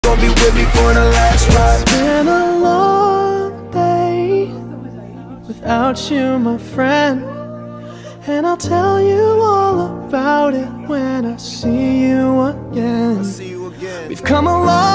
Gonna be with me for the last ride. It's been a long day without you, my friend, and I'll tell you all about it when I see you again. We've come a long